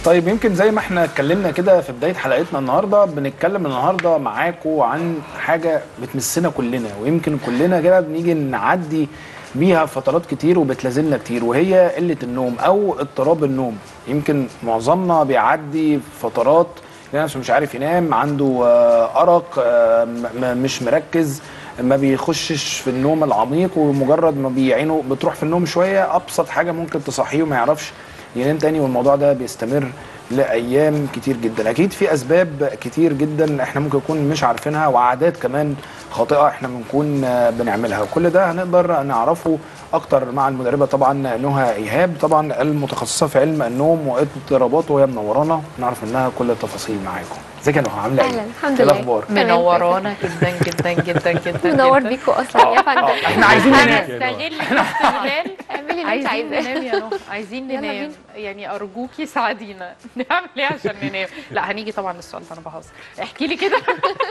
طيب يمكن زي ما احنا اتكلمنا كده في بدايه حلقتنا النهارده، بنتكلم النهارده معاكم عن حاجه بتمسنا كلنا، ويمكن كلنا كده بنيجي نعدي بيها فترات كتير وبتلازمنا كتير، وهي قله النوم او اضطراب النوم. يمكن معظمنا بيعدي فترات نفسه مش عارف ينام، عنده ارق، مش مركز، ما بيخشش في النوم العميق، ومجرد ما بيعينه بتروح في النوم شويه ابسط حاجه ممكن تصحيه وما يعرفش ينام تاني، والموضوع ده بيستمر لايام كتير جدا. اكيد في اسباب كتير جدا احنا ممكن نكون مش عارفينها، وعادات كمان خاطئه احنا بنكون بنعملها، وكل ده هنقدر نعرفه اكتر مع المدربه طبعا نهى ايهاب، طبعا المتخصصه في علم النوم واضطراباته، وهي منورانا نعرف منها كل التفاصيل معاكم. ازيك يا نهى، عامله ايه؟ اهلا، الحمد لله. الاخبار؟ منورانا جدا جدا جدا جدا. منور بيكم اصلا يا فندم. احنا عايزين ننام. هنستغل الاستغلال. اعملي اللي انت عايزين عايزاه. ننام يا نهى، عايزين يلا ننام. بينا. يعني ارجوكي ساعدينا نعمل ايه عشان ننام. لا هنيجي طبعا للسؤال ده، انا بهزر. احكي لي كده.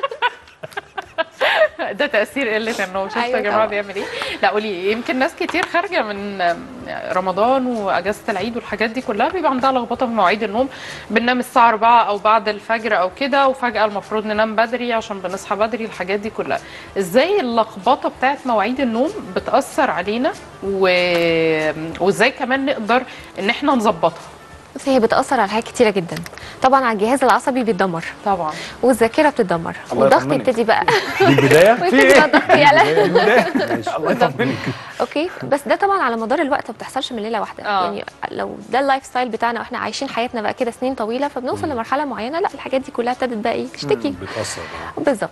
ده تأثير قلة النوم. شفتوا أيوة يا جماعة طبعا. بيعمل ايه؟ لا قولي، يمكن ناس كتير خارجة من رمضان واجازة العيد والحاجات دي كلها بيبقى عندها لخبطة في مواعيد النوم، بننام الساعة 4 او بعد الفجر او كده، وفجأة المفروض ننام بدري عشان بنصحى بدري، الحاجات دي كلها. ازاي اللخبطة بتاعت مواعيد النوم بتأثر علينا وازاي كمان نقدر ان احنا نظبطها؟ بصي، هي بتأثر على حاجات كتيرة جدا. طبعا على الجهاز العصبي بيتدمر، طبعا. والذاكرة بتتدمر، الله والضغط يطمنك. يبتدي بقى دي البدايه. ويبتدي بقى الضغط يعلى. الله يطمنك. اوكي، بس ده طبعا على مدار الوقت ما بتحصلش من ليله واحده. يعني لو ده اللايف ستايل بتاعنا واحنا عايشين حياتنا بقى كده سنين طويله، فبنوصل لمرحله معينه لا الحاجات دي كلها ابتدت بقى ايه تشتكي. بتاثر. بالظبط.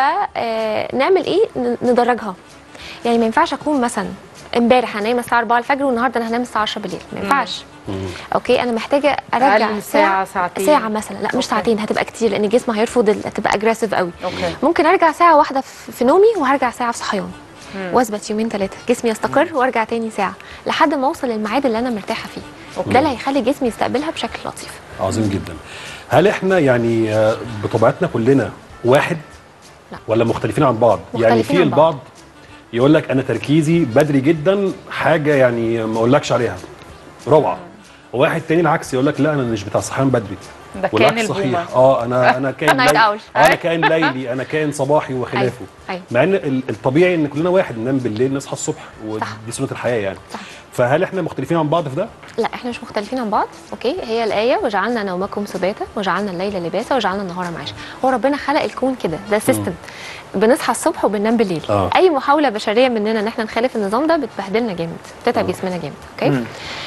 فنعمل ايه؟ ندرجها. يعني ما ينفعش اكون مثلا امبارح هنام الساعه 4 الفجر والنهارده انا هنام الساعه 10 بالليل، ما ينفعش. اوكي، انا محتاجه ارجع أقل ساعة، ساعتين. ساعه مثلا، لا مش ساعتين، هتبقى كتير لان الجسم هيرفض هتبقى اجريسيف قوي. أوكي. ممكن ارجع ساعه واحده في نومي وهرجع ساعه في صحيان، واثبت يومين ثلاثه، جسمي يستقر وارجع تاني ساعه لحد ما اوصل للميعاد اللي انا مرتاحه فيه. أوكي. ده اللي هيخلي جسمي يستقبلها بشكل لطيف. عظيم جدا. هل احنا يعني بطبيعتنا كلنا واحد؟ لا. ولا مختلفين عن بعض؟ يعني مختلفين في عن بعض. البعض يقول لك انا تركيزي بدري جدا، حاجه يعني ما اقولكش عليها روعه. وواحد تاني العكس يقول لك لا انا مش بتاع صحيان بدري. ده كان والعكس البومة. صحيح. انا كائن Night owl. انا كائن ليلي، انا كائن صباحي وخلافه. أيوة. مع ان الطبيعي ان كلنا واحد، ننام بالليل نصحى الصبح، ودي سنه الحياه يعني. صح. فهل احنا مختلفين عن بعض في ده؟ لا، احنا مش مختلفين عن بعض. اوكي، هي الايه وجعلنا نومكم سباتا وجعلنا الليل لباسا وجعلنا النهار معاشا. هو ربنا خلق الكون كده، ده سيستم. بنصحى الصبح وبننام بالليل. اي محاوله بشريه مننا ان احنا نخالف النظام ده بتبهدلنا جامد، بتتعب جسمنا جامد. اوكي.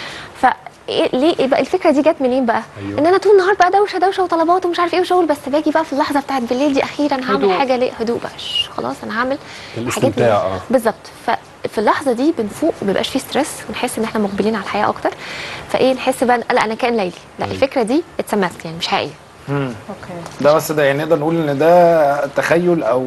ليه بقى الفكره دي جت منين بقى؟ أيوه. ان انا طول النهار بقى دوشه وطلبات ومش عارف ايه وشغل، بس باجي بقى في اللحظه بتاعت بالليل دي اخيرا هعمل هدوء. حاجه. ليه هدوء بقى؟ خلاص انا هعمل الحاجات دي. الاستمتاع. بالظبط. ففي اللحظه دي بنفوق، ما بيبقاش فيه ستريس، ونحس ان احنا مقبلين على الحياه اكتر. فايه نحس بقى لا انا كائن ليلي. لا، الفكره دي اتسمست يعني مش حقيقيه. اوكي. ده بس ده يعني نقدر نقول ان ده تخيل او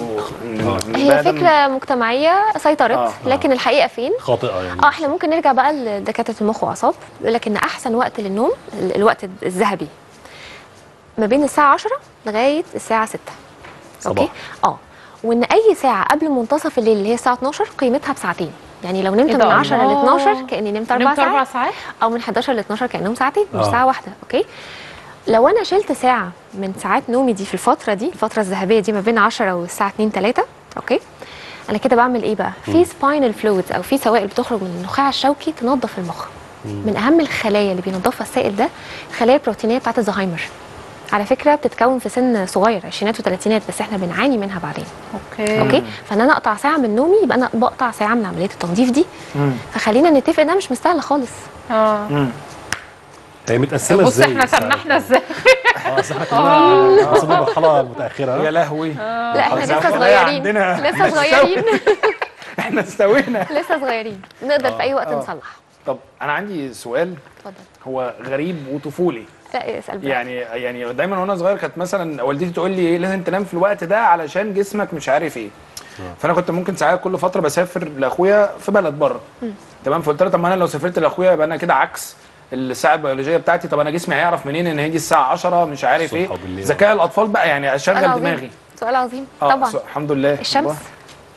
هي فكره مجتمعيه سيطرت، لكن الحقيقه فين؟ خاطئه يعني. احنا ممكن نرجع بقى لدكاتره المخ واعصاب، يقول لك ان احسن وقت للنوم الوقت الذهبي ما بين الساعه 10 لغايه الساعه 6. اوكي. وان اي ساعه قبل منتصف الليل اللي هي الساعه 12 قيمتها بساعتين. يعني لو نمت من 10 ل 12 كاني نمت 4 ساعات، او من 11 ل 12 كانهم ساعتين مش ساعه واحده. اوكي. لو انا شلت ساعه من ساعات نومي دي في الفتره دي، الفتره الذهبيه دي ما بين 10 والساعه 2 3، اوكي، انا كده بعمل ايه بقى؟ في سباينال فلويدز او في سوائل بتخرج من النخاع الشوكي تنظف المخ. من اهم الخلايا اللي بينظفها السائل ده الخلايا البروتينيه بتاعت الزهايمر. على فكره بتتكون في سن صغير، عشرينات وثلاثينات، بس احنا بنعاني منها بعدين. اوكي. فان انا اقطع ساعه من نومي يبقى انا بقطع ساعه من عمليه التنظيف دي. فخلينا نتفق انها مش مستاهله خالص. هي متقسمه بص ازاي؟ احنا سنحنا ازاي؟ اصل احنا كنا وصلنا مرحله متاخره. يا لهوي. لا احنا لسه صغيرين، لسه صغيرين. احنا استوينا. لسه صغيرين، نقدر في اي وقت نصلح. طب انا عندي سؤال. اتفضل. هو غريب وطفولي. لا اسال بقى. يعني دايما وانا صغير كانت مثلا والدتي تقول لي ايه لازم تنام في الوقت ده علشان جسمك مش عارف ايه. فانا كنت ممكن ساعات كل فتره بسافر لاخويا في بلد بره. تمام. فقلت لها طب ما انا لو سافرت لاخويا يبقى انا كده عكس الساعه البيولوجيه بتاعتي. طب انا جسمي هيعرف منين ان هيجي الساعه 10 مش عارف ايه؟ ذكاء الاطفال بقى يعني اشغل دماغي. سؤال عظيم طبعا. الحمد لله.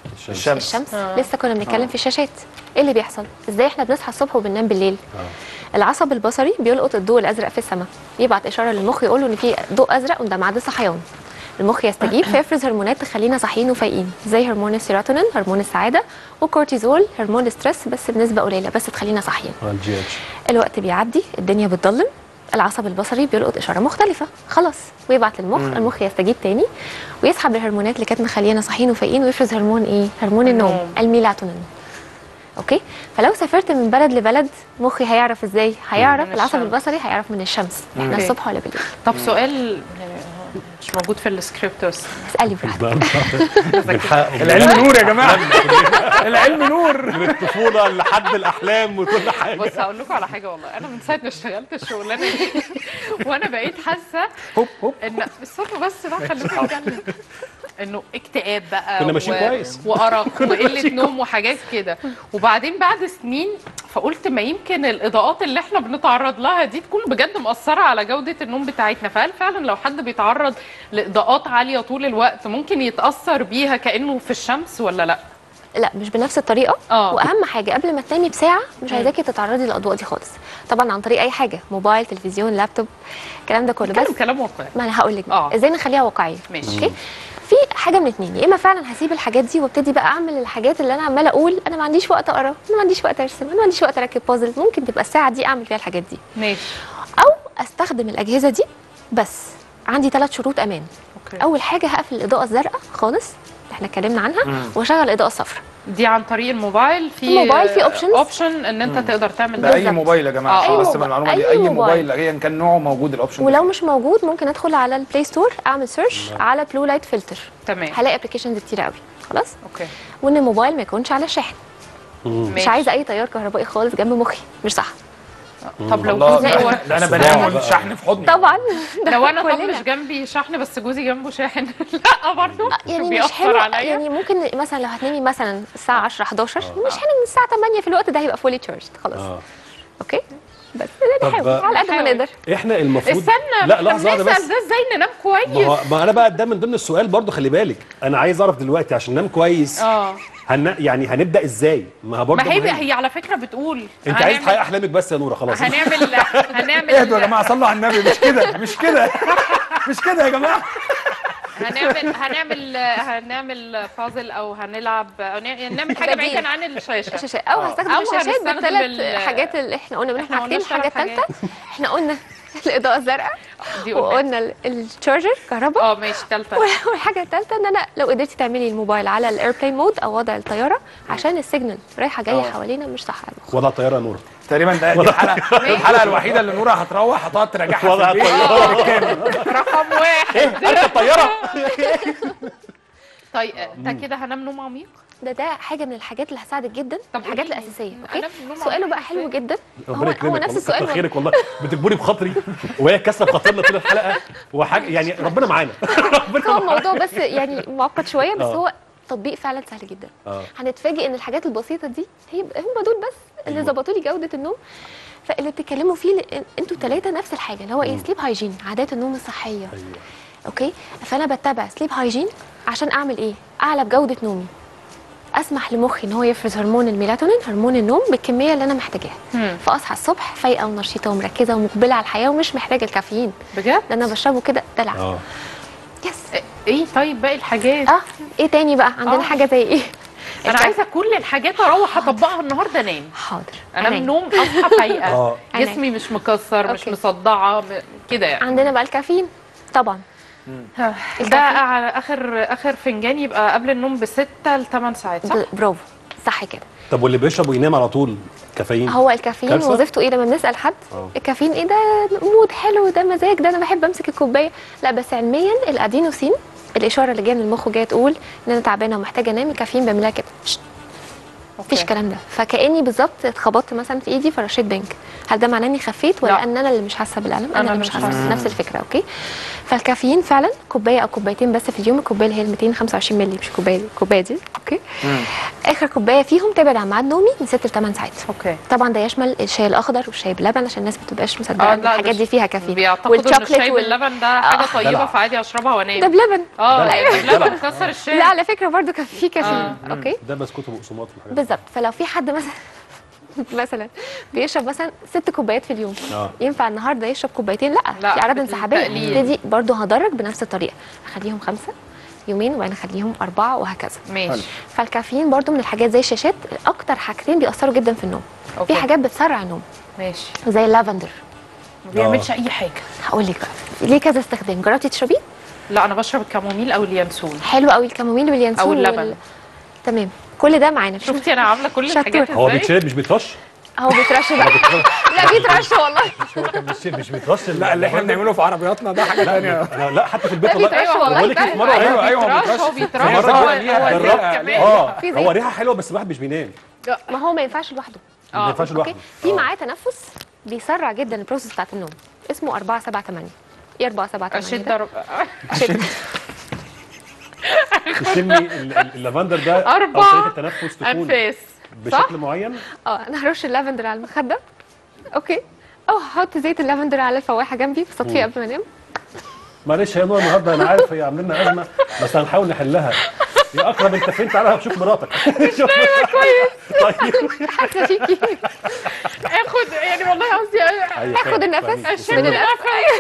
الشمس. لسه كنا بنتكلم في الشاشات. ايه اللي بيحصل؟ ازاي احنا بنصحى الصبح وبننام بالليل؟ العصب البصري بيلقط الضوء الازرق في السماء، يبعت اشاره للمخ يقول له ان في ضوء ازرق وده ميعاد الصحيان. المخ يستجيب فيفرز هرمونات تخلينا صاحيين وفايقين، زي هرمون السيروتونين هرمون السعاده، وكورتيزول هرمون الاسترس بس بنسبه قليله بس تخلينا صاحيين. الوقت بيعدي، الدنيا بتضلم، العصب البصري بيلقط اشاره مختلفه خلاص ويبعت للمخ، المخ يستجيب تاني ويسحب الهرمونات اللي كانت مخلينا صاحيين وفايقين ويفرز هرمون ايه؟ هرمون النوم، الميلاتونين. اوكي؟ فلو سافرت من بلد لبلد مخي هيعرف ازاي؟ هيعرف العصب البصري هيعرف من الشمس، احنا الصبح ولا بالليل. طب سؤال مش موجود في السكريبت بس اسالي براحتك. العلم نور يا جماعه. العلم نور من الطفوله لحد الاحلام وكل حاجه. بص هقول لكم على حاجه والله، انا من ساعه ما اشتغلت الشغلانه دي وانا بقيت حاسه ان الصبح بس بقى خليكم نتكلم انه اكتئاب بقى كنا ماشيين كويس وارق وقله نوم وحاجات كده، وبعدين بعد سنين فقلت ما يمكن الاضاءات اللي احنا بنتعرض لها دي تكون بجد مأثره على جوده النوم بتاعتنا. فهل فعلا لو حد بيتعرض لاضاءات عاليه طول الوقت ممكن يتاثر بيها كانه في الشمس ولا لا؟ لا مش بنفس الطريقه. واهم حاجه قبل ما تنامي بساعه مش عايزاكي تتعرضي للاضواء دي خالص، طبعا عن طريق اي حاجه، موبايل، تلفزيون، لابتوب، الكلام ده كله. بس كلام واقعي. ما انا هقول لك ازاي نخليها واقعيه. ماشي. اوكي، في حاجه من اتنين، يا اما فعلا هسيب الحاجات دي وابتدي بقى اعمل الحاجات اللي انا عماله اقول انا ما عنديش وقت اقرا، انا ما عنديش وقت ارسم، انا ما عنديش وقت اركب بازل، ممكن تبقى الساعه دي اعمل فيها الحاجات دي. ماشي. او استخدم الاجهزه دي بس عندي 3 شروط امان. أوكي. اول حاجه هقفل الاضاءه الزرقاء خالص اللي احنا اتكلمنا عنها واشغل الاضاءه الصفراء. دي عن طريق الموبايل. في الموبايل في اوبشن ان انت تقدر تعمل ده اي موبايل يا جماعه عشان بس المعلومه دي، اي موبايل ايا كان نوعه موجود الاوبشن. ولو مش موجود ممكن ادخل على البلاي ستور اعمل سيرش على بلو لايت فلتر. تمام. هلاقي ابلكيشنز كتير قوي. خلاص. اوكي. وان الموبايل ما يكونش على الشاحن. مش عايزه اي تيار كهربائي خالص جنب مخي، مش صح. طب لو ده انا بنام والشحن في حضني طبعا. لو انا طب مش جنبي شحن بس جوزي جنبه شاحن لا برضه يعني مش حلو يعني ممكن مثلا لو هتنامي مثلا الساعه 10 11 مش حلو من الساعه 8 في الوقت ده هيبقى فولي تشارجد خلاص. اوكي بس نحاول على قد ما نقدر. احنا المفروض استنى لا لحظه واحده بس، ده ازاي ننام كويس؟ ما انا بقى ده من ضمن السؤال برضو، خلي بالك انا عايز اعرف دلوقتي عشان ننام كويس يعني هنبدا ازاي؟ ما برضه ما هي على فكره بتقول انت عايز تحقق احلامك بس يا نوره خلاص. هنعمل اهدوا يا جماعه، صلوا على النبي. مش كده مش كده مش كده يا جماعه. هنعمل بازل او هنلعب أو نعمل حاجه بعيدا عن الشاشه او هستخدم الشاشات بالثلاث حاجات اللي احنا قلنا منهم حاجتين. الحاجه الثالثه احنا قلنا الاضاءه الزرقاء وقلنا التشارجر كهرباء. ماشي. الثالثه والحاجه الثالثه ان انا لو قدرتي تعملي الموبايل على الايربلين مود او وضع الطياره عشان السيجنال رايحه جايه حوالينا مش صح. وضع الطياره يا نوره تقريبا ده الحلقه الوحيده اللي نوره هتروح هتقعد تراجعها وضع الطياره رقم 1 ايه الطياره. طيب ده كده هنام نوم عميق. ده حاجه من الحاجات اللي هتساعدك جدا. طب الحاجات الاساسيه. اوكي سؤاله بقى حلو جدا. هو نفس السؤال. كتر خيرك والله، بتجبري بخاطري وهي كاسره بخاطرنا طول الحلقه وحاجه يعني ربنا معانا. هو الموضوع بس يعني معقد شويه بس هو تطبيق فعلا سهل جدا. هنتفاجئ ان الحاجات البسيطه دي هم دول بس اللي ظبطوا لي جوده النوم. فاللي بتتكلموا فيه انتوا ثلاثه نفس الحاجه اللي هو ايه؟ سليب هايجين، عادات النوم الصحيه. اوكي فانا بتبع سليب هايجين عشان اعمل ايه؟ اعلى بجوده نومي، اسمح لمخي ان هو يفرز هرمون الميلاتونين هرمون النوم بالكميه اللي انا محتاجاها، فاصحى الصبح فايقه ونشيطه ومركزه ومقبله على الحياه ومش محتاجه الكافيين بجد. ده انا بشربه كده دلع. يس. ايه طيب باقي الحاجات؟ ايه تاني بقى عندنا؟ حاجه زي ايه؟ انا عايزه كل الحاجات اروح اطبقها النهارده انام. حاضر. انام نوم اصحى فايقه جسمي مش مكسر مش مصدعه كده يعني. عندنا بقى الكافيين طبعا. ده على اخر فنجان يبقى قبل النوم ب6 ل8 ساعات صح؟ برافو صح كده. طب واللي بيشرب وينام على طول كافيين؟ هو الكافيين وظيفته ايه لما بنسال حد؟ الكافيين ايه ده؟ مود حلو، ده مزاج، ده انا بحب امسك الكوبايه. لا بس علميا الادينوسين الاشاره اللي جايه من المخ جايه تقول ان انا تعبانه ومحتاجه انام، الكافيين بيعملها كده مفيش الكلام ده. فكاني بالظبط اتخبطت مثلا في ايدي فرشيت بنك، هل ده معناه اني خفيت ولا ان انا اللي مش حاسه بالالم؟ انا اللي مش حاسه. نفس الفكره. اوكي فالكافيين فعلا كوبايه او كوبايتين بس في اليوم. الكوبايه اللي هي 225 مللي مش الكوبايه دي. اوكي اخر كوبايه فيهم تبعد عن ميعاد نومي من 6 ل 8 ساعات. اوكي طبعا ده يشمل الشاي الاخضر والشاي باللبن عشان الناس ما تبقاش مصدقه ان الحاجات دي فيها كافيين. بيعتقدوا ان الشاي باللبن ده حاجه طيبه فعادي اشربها وانام. ده بلبن. ده بلبن مكسر الشاي. لا على فكره برده كان فيه كافيين. اوكي ده بسكوت وبقسماط بالظبط. فلو في حد مثلا بيشرب مثلا 6 كوبايات في اليوم، اه ينفع النهارده يشرب كوبايتين؟ لا، لا، في اعراض انسحابيه. بالتقليل. ابتدي برضه هدرج بنفس الطريقه، اخليهم 5 يومين وبعدين اخليهم 4 وهكذا. ماشي. فالكافيين برضه من الحاجات زي الشاشات، اكتر حاجتين بيأثروا جدا في النوم. أوكي. في حاجات بتسرع النوم ماشي. زي اللافندر. ما بيعملش اي حاجه. هقول لك بقى ليه كذا استخدام. جربتي تشربيه؟ لا، انا بشرب الكاموميل او اليانسون. حلو قوي الكاموميل واليانسون أو اللبن. تمام، كل ده معانا. شفتي انا عامله كل شطورة. الحاجات هو ازاي؟ بيتشرب مش بيترش؟ هو بيترش بقى. لا بيترش والله. هو كان مش بيترش لا اللي احنا بنعمله في عربياتنا ده حاجه ثانيه. انا لا حتى في البيت لا بيترش أيوة والله بقول لك فعلا. في مره أيوة، هو بيترش، بيترش. هو بيترش. في مرة هو ليها- هو جربت. زيت كمان. في زيت. هو ريحه حلوه بس الواحد مش بينام. ما هو ما ينفعش لوحده. ما ينفعش اوكي، لوحده. في معاه تنفس بيسرع جدا البروسيس بتاعت النوم، اسمه 4 7 8. ايه 4 7 8 اشد ده؟ ضرب. تشمي اللافندر ده أو 4 طريقه التنفس تكون انفاس. صح؟ بشكل معين. انا هرش اللافندر على المخده، اوكي، او هحط زيت اللافندر على الفواحه جنبي بس اطفيه قبل ما انام. معلش يا نور النهارده انا عارف هي عامله لنا ازمه بس هنحاول نحلها. يا اكرم انت فين؟ تعالى شوف مراتك. شوف كويس. طيب حاسه فيكي. اخد يعني والله قصدي ناخد النفس من الألف،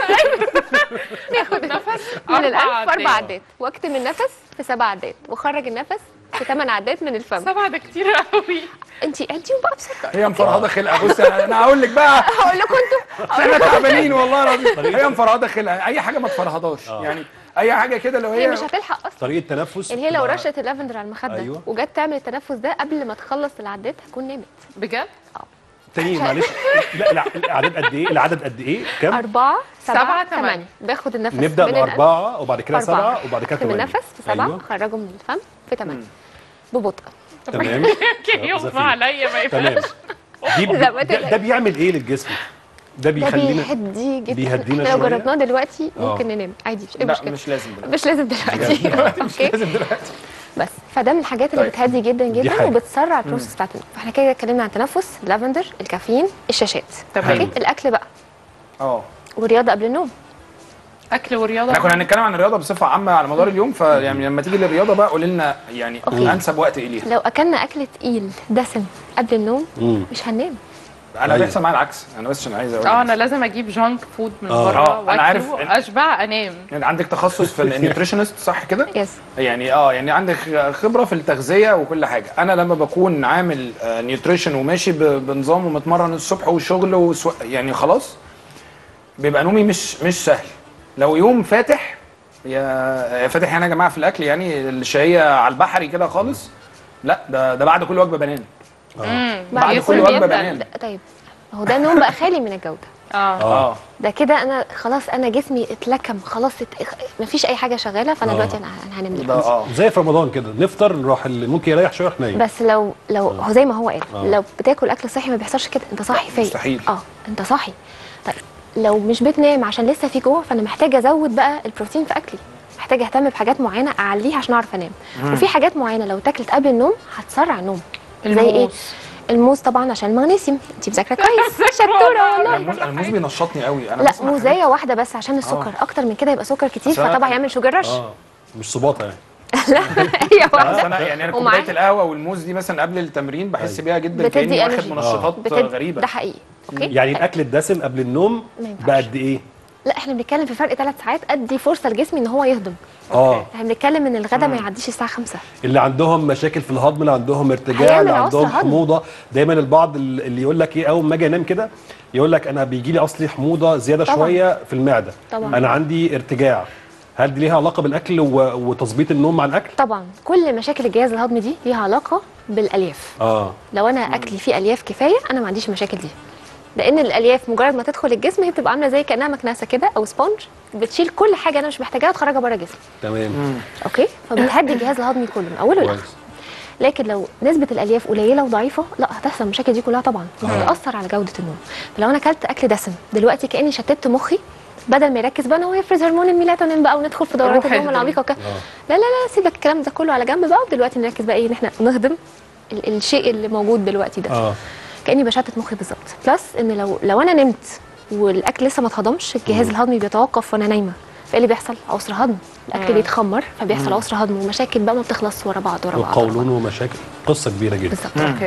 ناخد نفس من الألف في 4 عدات، واكتم النفس في 7 عدات، واخرج النفس في 8 عدات من الفم. 7 ده كتير قوي. انت عديهم بقى بسرعه. هي مفرهده خلقه. بصي انا هقول لك بقى، هقول لكم انتوا احنا تعبانين والله العظيم. هي مفرهده خلقه، اي حاجه ما تفرهداش يعني، اي حاجه كده لو هي هي مش هتلحق اصلا. طريقه تنفس يعني هي لو تبقى- رشت اللافندر على المخده أيوة. وجت تعمل التنفس ده قبل ما تخلص العدات هتكون نامت. بجد؟ تاني معلش. لا العدد قد ايه؟ العدد قد ايه؟ كام؟ 4 7 7 8. باخد النفس نبدا من الألف. ب4 وبعد كده 7 4. وبعد كده اكتم 8. النفس في 7 أيوة. اخرجه من الفم في 8 ببطء. تمام. كان يغمى عليا ما تمام. ينفعش. لا، ما ده تقلقش. بيعمل ايه للجسم؟ ده ده بيخلينا بيهدي جدا. بيهدينا احنا لو شوية. جربناه دلوقتي آه. ممكن ننام عادي، مش اي لا مشكله. مش لازم دلوقتي. مش لازم دلوقتي. اوكي، لازم دلوقتي. بس فده من الحاجات اللي طيب. بتهدي جدا دي جدا حاجة. وبتسرع البروسيس بتاعت النوم. فاحنا كده اتكلمنا عن التنفس، اللافندر، الكافيين، الشاشات. تمام. اوكي، الاكل بقى اه والرياضه قبل النوم. اكل ورياضه. احنا كنا هنتكلم عن الرياضه بصفه عامه على مدار اليوم، فيعني لما تيجي للرياضه بقى قولي لنا يعني أوكي. انسب وقت ايه ليها. لو اكلنا اكل تقيل دسم قبل النوم مش هننام. انا أيوة. بيحصل معايا العكس، انا بس عشان عايز اقول انا لازم اجيب جانك فود من بره أنا عارف واكله اشبع انام. يعني عندك تخصص في النيوتريشنست صح كده؟ يس. يعني يعني عندك خبره في التغذيه وكل حاجه. انا لما بكون عامل نيوتريشن وماشي بنظام ومتمرن الصبح والشغل يعني خلاص بيبقى نومي مش سهل. لو يوم فاتح يا فاتح يعني يا جماعه في الاكل يعني الشهيه على البحري كده خالص، لا ده بعد كل وجبه بنام. بعد كل وجبه بنام. طيب هو ده النوم بقى خالي من الجوده. اه ده كده انا خلاص انا جسمي اتلكم خلاص مفيش اي حاجه شغاله، فانا دلوقتي انا هنام ده دلوقتي. زي في رمضان كده نفطر نروح ممكن يريح شويه يروح نايم. بس لو هو زي ما هو قال لو بتاكل اكل صحي ما بيحصلش كده، انت صاحي فايق. مستحيل. انت صاحي. طيب لو مش بتنام عشان لسه في جوه، فانا محتاجه ازود بقى البروتين في اكلي، محتاجه اهتم بحاجات معينه اعليها عشان اعرف انام. وفي حاجات معينه لو اتاكلت قبل النوم هتسرع النوم. زي ايه؟ الموز طبعا عشان المغنيسيوم. انت مذاكره كويس. شطوره والله. الموز بينشطني قوي. انا لا بسمع موزايه واحده بس عشان السكر، اكتر من كده يبقى سكر كتير أصل أنا- فطبعا هيعمل شوجر رش. مش صباطه يعني. لا هي أصل واحده. انا يعني انا ومعاه- كوبايه القهوه والموز دي مثلا قبل التمرين بحس بيها جدا بتدي كاني واخد energy. منشطات غريبه. ده حقيقي. اوكي يعني الاكل الدسم قبل النوم ما ينفعش. بقد ايه؟ لا احنا بنتكلم في فرق 3 ساعات، ادي فرصه لجسمي ان هو يهضم. احنا بنتكلم ان الغدا ما يعديش الساعه 5. اللي عندهم مشاكل في الهضم، اللي عندهم ارتجاع، هيعمل اللي عسر عندهم هضم. حموضه، دايما البعض اللي يقول لك ايه اول ما اجي انام كده يقول لك انا بيجي لي اصلي حموضه زياده طبعاً. شويه في المعده. طبعاً. انا عندي ارتجاع. هل دي ليها علاقه بالاكل وتظبيط النوم مع الاكل؟ طبعا كل مشاكل الجهاز الهضمي دي ليها علاقه بالالياف. لو انا اكلي فيه الياف كفايه انا ما عنديش المشاكل دي، لان الالياف مجرد ما تدخل الجسم هي بتبقى عامله زي كانها مكنسه كده او سبونج، بتشيل كل حاجه انا مش محتاجاها وتخرجها بره جسمي. تمام. اوكي، فبتهدي الجهاز الهضمي كله من اوله لاخره. لكن لو نسبه الالياف قليله وضعيفه لا هتحصل المشاكل دي كلها طبعا وهتاثر على جوده النوم. فلو انا اكلت اكل دسم دلوقتي كاني شتت مخي، بدل ما يركز بقى ان هو يفرز هرمون الميلاتونين بقى وندخل في دورات روح النوم اهضم. العميقه وكده. لا لا لا سيبك الكلام ده كله على جنب بقى، ودلوقتي نركز بقى ايه ان احنا نهضم الشيء اللي موجود دلوقتي ده. كاني بشتت مخي بالظبط. بلس ان لو انا نمت والاكل لسه ما اتهضمش الجهاز الهضمي بيتوقف وانا نايمه، فايه اللي بيحصل؟ عسر هضم. الاكل بيتخمر فبيحصل عسر هضم ومشاكل بقى ما بتخلص ورا بعض ورا بعض. والقولون ومشاكل قصه كبيره جدا. بالظبط. اوكي.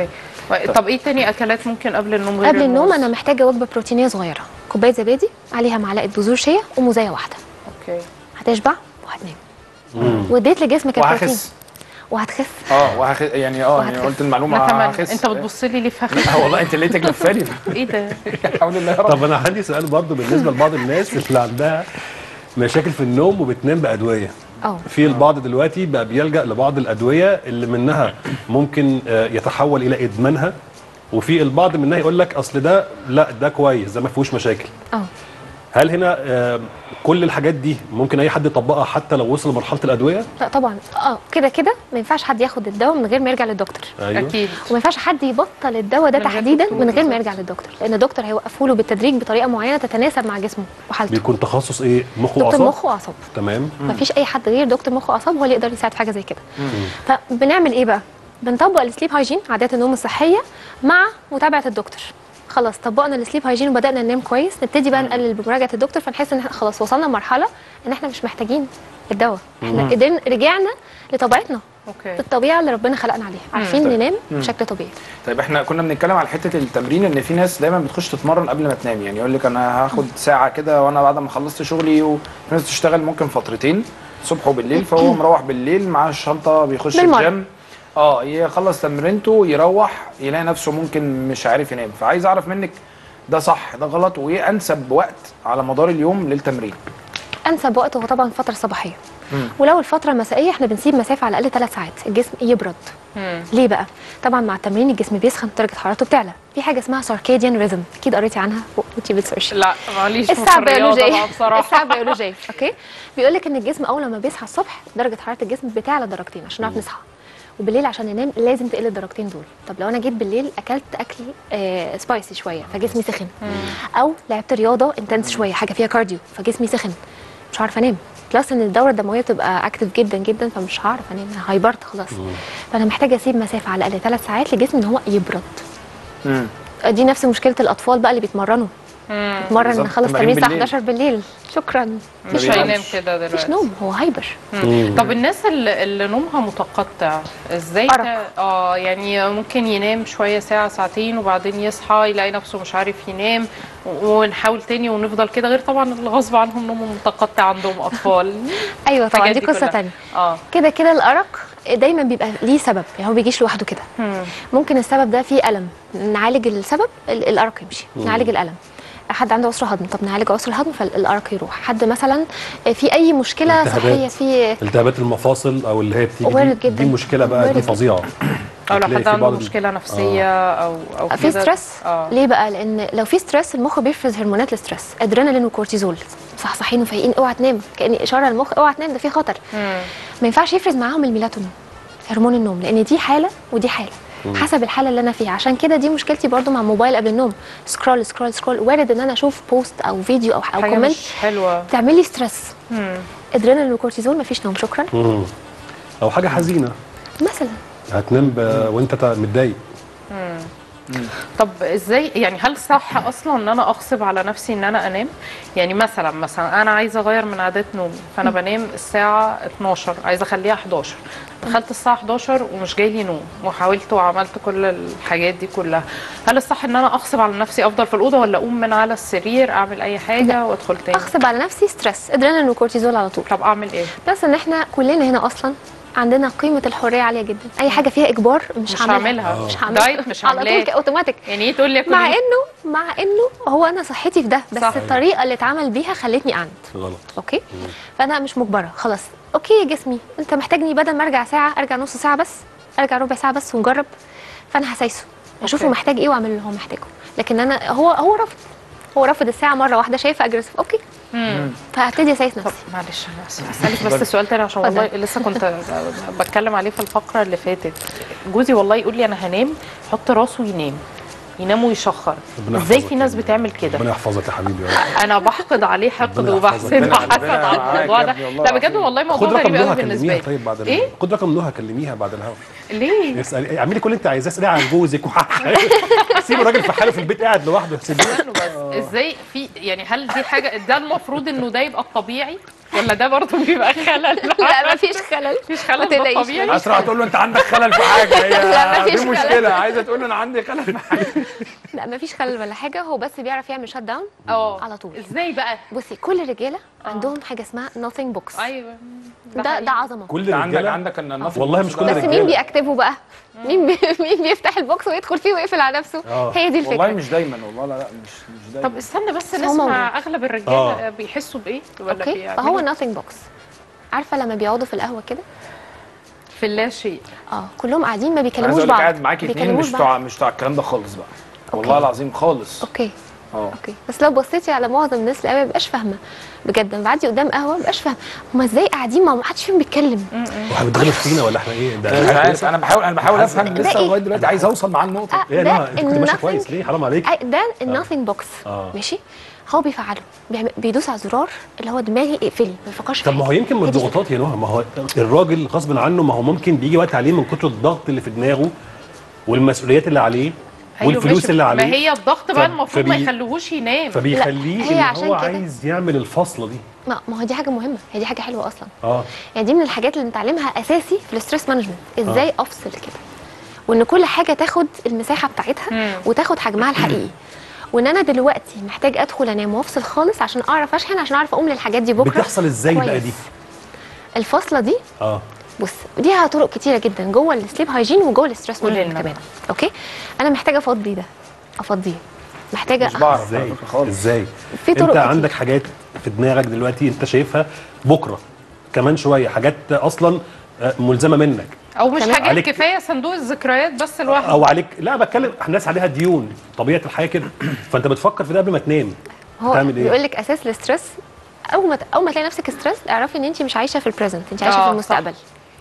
طب ايه تاني اكلات ممكن قبل النوم غير قبل النوم الموز؟ انا محتاجه وجبه بروتينيه صغيره، كوبايه زبادي عليها معلقه بذور شيا وموزايه واحده، اوكي. هتشبع وهتنام واديت لجسمك البروتين وهخس. وهتخس. يعني يعني وهتخس. قلت المعلومه انا كمان هخس. انت بتبص لي ليه في هخس؟ والله انت لقيتك لفاني. ايه ده؟ الحمد لله يا رب. طب انا عندي سؤال برضو بالنسبه لبعض الناس اللي عندها مشاكل في النوم وبتنام بادويه. في البعض دلوقتي بقى بيلجأ لبعض الادويه اللي منها ممكن يتحول الى ادمانها، وفي البعض منها يقول لك اصل ده لا ده كويس، ده ما فيهوش مشاكل. هل هنا كل الحاجات دي ممكن اي حد يطبقها حتى لو وصل لمرحله الادويه؟ لا طبعا. كده كده ما ينفعش حد ياخد الدواء من غير ما يرجع للدكتور. أيوة. اكيد. وما ينفعش حد يبطل الدواء ده من غير تحديدا دكتور من غير ما بالظبط. يرجع للدكتور، لان الدكتور هيوقفه له بالتدريج بطريقه معينه تتناسب مع جسمه وحالته. بيكون تخصص ايه؟ مخ دكتور واعصاب؟ مخ واعصاب. تمام. ما فيش اي حد غير دكتور مخ واعصاب هو اللي يقدر يساعد في حاجه زي كده. فبنعمل ايه بقى؟ بنطبق السليب هايجين، عادات النوم الصحيه مع متابعه الدكتور. خلاص طبقنا السليب هايجين وبدانا ننام كويس، نبتدي بقى نقلل بمراجعه الدكتور، فنحس ان احنا خلاص وصلنا لمرحله ان احنا مش محتاجين الدواء، احنا قدرنا رجعنا لطبيعتنا، اوكي. الطبيعه اللي ربنا خلقنا عليها، عارفين ننام بشكل طبيعي. طيب احنا كنا بنتكلم على حته التمرين، ان في ناس دايما بتخش تتمرن قبل ما تنام، يعني يقول لك انا هاخد ساعه كده وانا بعد ما خلصت شغلي، وفي ناس بتشتغل ممكن فترتين الصبح وبالليل، فهو مروح بالليل معاه الشنطه بيخش بالمرة. الجيم، يخلص تمرينته يروح يلاقي نفسه ممكن مش عارف ينام. فعايز اعرف منك ده صح ده غلط، وايه انسب وقت على مدار اليوم للتمرين؟ انسب وقت هو طبعا الفتره الصباحيه، ولو الفتره المسائيه احنا بنسيب مسافه على الاقل 3 ساعات الجسم يبرد. ليه بقى؟ طبعا مع التمرين الجسم بيسخن، درجه حرارته بتعلى، في حاجه اسمها ساركاديان ريزم، اكيد قريتي عنها وانتي بتسيرشي. لا معليش الساعه البيولوجيه بقى بصراحه. الساعه البيولوجيه اوكي، بيقول لك ان الجسم اول لما بيصحى الصبح درجه حراره الجسم بتعلى درجتين عشان نعرف نصحى، وبالليل عشان ننام لازم تقل الدرجتين دول. طب لو انا جيت بالليل اكلت اكل سبايسي شويه فجسمي سخن، او لعبت رياضه انتنس شويه حاجه فيها كارديو فجسمي سخن، مش عارفه انام، بلس ان الدوره الدمويه بتبقى اكتف جدا جدا، فمش هعرف انام، هايبرت خلاص. فانا محتاجه اسيب مسافه على الاقل 3 ساعات لجسمي ان هو يبرد. دي نفس مشكله الاطفال بقى اللي بيتمرنوا، بيتمرن بالظبط. نخلص تمارين تمرين الساعه بالليل. 11 بالليل، شكرا مش بينامش. هينام كده دلوقتي. مفيش نوم، هو هايبر. طب الناس اللي نومها متقطع ازاي أرق. يعني ممكن ينام شويه ساعه ساعتين وبعدين يصحى يلاقي نفسه مش عارف ينام، ونحاول تاني ونفضل كده، غير طبعا اللي غصب عنهم نومهم متقطع عندهم اطفال. ايوه طبعا الحاجات دي دي قصه كلها. ثانيه. اه كده كده الارق دايما بيبقى ليه سبب، يعني هو بيجيش لوحده كده. ممكن السبب ده فيه الم، نعالج السبب الارق يمشي، نعالج الالم. حد عنده عسر هضم، طب نعالج عسر الهضم فالارق يروح. حد مثلا في اي مشكله صحيه في التهابات المفاصل او اللي هي بتيجي وارد دي جدا. مشكله بقى، وارد دي جدا. فظيعه. او لو هتلاقي حد في عنده بعض مشكله نفسيه او في كده. ستريس. ليه بقى؟ لان لو في ستريس المخ بيفرز هرمونات الاستريس، ادرينالين وكورتيزول، صحصحين وفايقين، اوعى تنام، كان اشاره للمخ اوعى تنام، ده في خطر. ما ينفعش يفرز معاهم الميلاتونين هرمون النوم، لان دي حاله ودي حاله حسب الحاله اللي انا فيها. عشان كده دي مشكلتي برضو مع الموبايل قبل النوم، سكرول سكرول سكرول، وارد ان انا اشوف بوست او فيديو او حاجه كومنت مش حلوه تعمل لي ستريس. ادرينالين وكورتيزول مفيش نوم، شكرا. او حاجه حزينه مثلا هتنام وانت متضايق. طب ازاي يعني، هل صح اصلا ان انا اغصب على نفسي ان انا انام؟ يعني مثلا انا عايزه اغير من عادات نومي، فانا بنام الساعه 12 عايزه اخليها 11، دخلت الساعه 11 ومش جاي لي نوم، وحاولت وعملت كل الحاجات دي كلها، هل الصح ان انا اغصب على نفسي افضل في الاوضه، ولا اقوم من على السرير اعمل اي حاجه وادخل تاني؟ اغصب على نفسي ستريس، ادرينالين وكورتيزول على طول. طب اعمل ايه؟ بس ان احنا كلنا هنا اصلا عندنا قيمه الحريه عاليه جدا، اي حاجه فيها اجبار مش هعملها، مش هعملها دايت مش على عاملاه. طول اوتوماتيك. يعني ايه تقول لي مع انه هو انا صحتي في ده، بس صح. الطريقه اللي اتعمل بيها خلتني اعند. غلط. اوكي فانا مش مجبره خلاص. اوكي يا جسمي انت محتاجني بدل ما ارجع ساعه ارجع نص ساعه بس، ارجع ربع ساعه بس ونجرب، فانا هسايسه اشوفه أوكي. محتاج ايه واعمل اللي هو محتاجه. لكن انا هو رافض الساعه مره واحده، شايفه اجريسيف، اوكي فهبتدي اسايس طب نفسي. معلش انا اسفه هسالك بس سؤال تاني، عشان والله لسه كنت بتكلم عليه في الفقره اللي فاتت. جوزي والله يقول لي انا هنام، يحط راسه ينام ويشخر. ازاي في ناس بتعمل كده؟ ربنا يحفظك يا حبيبي. انا بحقد عليه حقد ربنا وبحسد يحفظك. وحسد على الموضوع ده. لا بجد والله خد موضوع رقم غريب نهى قوي بالنسبه كلميها لي. طيب بعد ايه؟ خد رقم نهى كلميها بعد الهوا. ليه؟ اسالي اعملي كل اللي انت عايزاه، اسالي عن جوزك سيب الراجل في حاله في البيت قاعد لوحده. استنوا بس ازاي في يعني، هل دي حاجه ده المفروض انه ده يبقى الطبيعي؟ ولا ده برضه بيبقى خلل؟ لا مفيش خلل، مفيش خلل، ما ده تقلقيش. طبيعي. اسرع تقول له انت عندك خلل في حاجه، هي لا، مفيش دي خلل. مشكله، عايزه تقول له انا عندي خلل في حاجه. لا مفيش خلل ولا حاجه، هو بس بيعرف يعمل شات داون على طول. ازاي بقى؟ بصي كل الرجاله عندهم حاجه اسمها nothing box. ايوه ده عظمه. كل عندك الرجاله والله مش كل بس الرجاله. مين بيأكتفه بقى؟ مين بيفتح البوكس ويدخل فيه ويقفل على نفسه؟ هي دي الفكره. والله مش دايما، والله لا مش دايما. طب استنى بس هو نسمع اغلب الرجاله بيحسوا بايه ولا اوكي، فهو nothing box. عارفه لما بيقعدوا في القهوه كده في اللا شيء، كلهم قاعدين ما عايز بيكلموش اقول لك بعض، قاعد معاكي اتنين مش بتوع الكلام ده خالص بقى، والله العظيم خالص. اوكي. بس لو بصيتي على معظم الناس اللي ما بيبقاش فاهمه بجد. لما بعدي قدام قهوه ما بيبقاش فاهمه هما ازاي قاعدين ما حدش فيهم بيتكلم. واحنا بنتغلب فينا ولا احنا ايه؟ ده مش عارف، انا بحاول افهم لسه لغايه دلوقتي، عايز اوصل معاه النقطه. ايه ده انت كنت ماشي كويس ليه؟ حرام عليك. ده الناثينج بوكس. ماشي، هو بيفعله بيدوس على الزرار اللي هو دماغي اقفلي ما بيفكرش. طب ما هو يمكن من الضغوطات يا نهى، ما هو الراجل غصب عنه، ما هو ممكن بيجي وقت عليه من كتر الضغط اللي في دماغه والمسؤوليات اللي عليه والفلوس اللي عليه. ما هي الضغط بقى المفروض ما يخلوهوش ينام، فبيخليه ان هو عايز يعمل الفصله دي. ما هو دي حاجه مهمه، هي دي حاجه حلوه اصلا. يعني دي من الحاجات اللي نتعلمها اساسي في الستريس مانجمنت، ازاي افصل كده، وان كل حاجه تاخد المساحه بتاعتها وتاخد حجمها الحقيقي، وان انا دلوقتي محتاج ادخل انام وافصل خالص عشان اعرف اشحن، عشان اعرف اقوم للحاجات دي بكره. بتحصل ازاي بقى دي الفصله دي؟ بص ليها طرق كتيره جدا جوه السليب هايجين وجوه الستريس مانجمنت كمان. اوكي، انا محتاجه افضي ده، افضيه، محتاجه مش بعرف ازاي في طرق انت كتير. عندك حاجات في دماغك دلوقتي انت شايفها بكره كمان شويه، حاجات اصلا ملزمه منك، او مش حاجات كفايه صندوق الذكريات بس لوحده، او عليك. لا بتكلم الناس عليها ديون، طبيعه الحياه كده. فانت بتفكر في ده قبل ما تنام. هو تعمل ايه؟ بيقول لك اساس الاسترس اول ما تلاقي نفسك ستريس اعرفي ان انت مش عايشه في البريزنت، انت عايشه في المستقبل.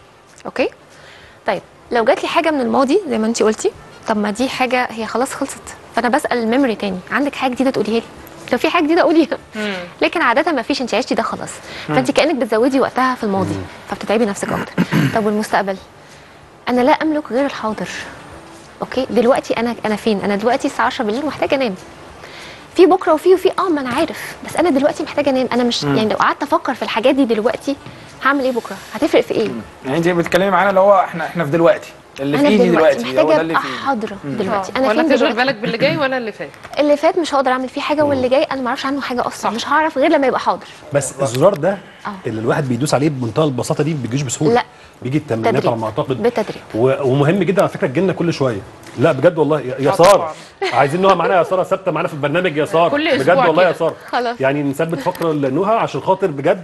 اوكي، طيب لو جات لي حاجه من الماضي زي ما انت قلتي، طب ما دي حاجه هي خلاص خلصت، فانا بسال الميموري تاني، عندك حاجه جديده تقوليها لي؟ لو في حاجه جديده قوليها. لكن عاده ما فيش، انت عشتي ده خلاص، فانت كانك بتزودي وقتها في الماضي فبتتعبي نفسك اكتر. طب والمستقبل؟ انا لا املك غير الحاضر. اوكي، دلوقتي انا فين؟ انا دلوقتي الساعه 10 بالليل ومحتاجه انام. في بكره وفي ما انا عارف، بس انا دلوقتي محتاجه انام. انا مش يعني لو قعدت افكر في الحاجات دي دلوقتي هعمل ايه بكره؟ هتفرق في ايه؟ يعني انت بتتكلمي معانا اللي هو احنا في دلوقتي، اللي في ايدي دلوقتي محتاجه ابقى حاضره دلوقتي. انا ولا فين تشغل دلوقتي؟ بالك باللي جاي ولا اللي فات؟ اللي فات مش هقدر اعمل فيه حاجه، واللي جاي انا ما اعرفش عنه حاجه اصلا. مش هعرف غير لما يبقى حاضر. بس الزرار ده اللي الواحد بيدوس عليه بمنتهى البساطه دي ما بيجيش بسهوله. لا، بيجي التمرينات على ما اعتقد بالتدريب. ومهم جدا على فكره تجيلنا كل شويه. لا بجد والله يا ساره، عايزين نوها معانا يا ساره، ثابته معانا في البرنامج يا ساره بجد والله يا ساره. يعني نثبت فقره لنوها عشان خاطر بجد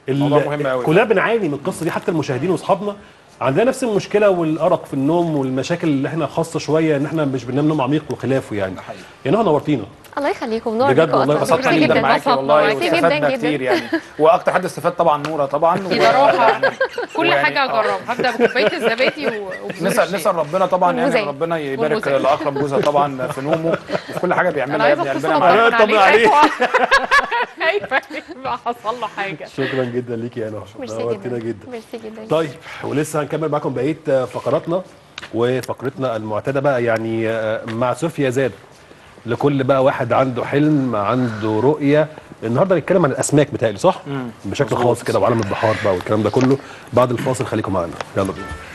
كلنا بنعاني من القصه دي، حتى المشاهدين واصحابنا عندنا نفس المشكله والارق في النوم والمشاكل اللي احنا خاصه شويه ان احنا مش بننام نوم عميق وخلافه. يعني يا نوها نورتينا الله يخليكم. نور بجد والله، اتبسطت جدا معاكي والله، واستفدنا كتير يعني. واكتر حد استفاد طبعا نوره طبعا. بصراحه كل حاجه اجرب، هبدا بكوبايه الزبادي نسال ربنا طبعا يعني ربنا يبارك لاكرم جوزها طبعا في نومه وفي كل حاجه بيعملها. يا ابني قلبنا معاه. اطمن عليه ما حصل له حاجه. شكرا جدا ليكي يا نوره، نورتينا جدا. ميرسي جدا. طيب ولسه هنكمل معاكم بقيه فقراتنا، وفقرتنا المعتاده بقى يعني مع صوفيا زاد. لكل بقى واحد عنده حلم، عنده رؤيه. النهارده هنتكلم عن الاسماك بتاعي صح؟ بشكل خاص كده، وعالم البحار بقى والكلام ده كله. بعد الفاصل خليكم معانا، يلا بينا.